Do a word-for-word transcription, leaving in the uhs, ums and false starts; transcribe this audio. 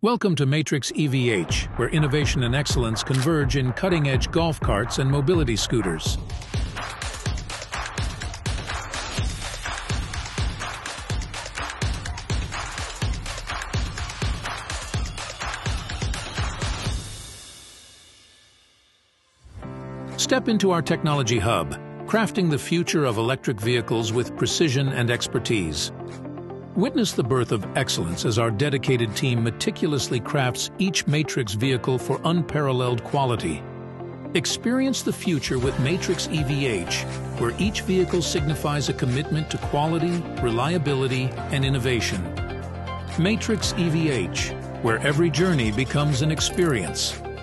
Welcome to Matrix E V H, where innovation and excellence converge in cutting-edge golf carts and mobility scooters. Step into our technology hub, crafting the future of electric vehicles with precision and expertise. Witness the birth of excellence as our dedicated team meticulously crafts each Matrix vehicle for unparalleled quality. Experience the future with Matrix E V H, where each vehicle signifies a commitment to quality, reliability, and innovation. Matrix E V H, where every journey becomes an experience.